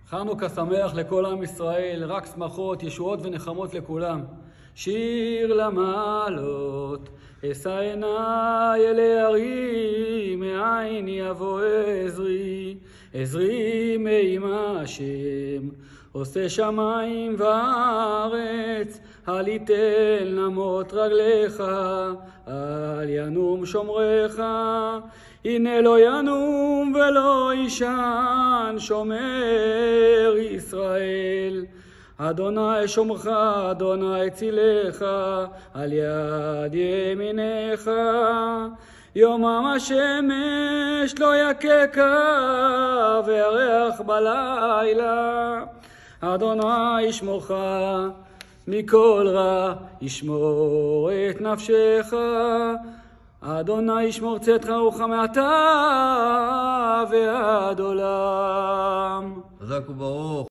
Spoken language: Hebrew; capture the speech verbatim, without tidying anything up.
חנוכה שמח לכל עם ישראל, רק שמחות, ישועות ונחמות לכולם. שיר למעלות, אשא עיניי אל ההרים, מאין יבוא עזרי, עזרי מעם השם, עושה שמיים וארץ, אל יתן נמות רגליך, אל ינום שומרך, הנה לא ינום ולא יישן שומר ישראל. אדוני שומרך, אדוני צילך, על יד ימינך. יומם השמש לא יככה, וירח בלילה. אדוני ישמורך מכל רע, ישמור את נפשך. אדוני ישמור צאתך ובואך מעתה ועד עולם. חזק וברוך.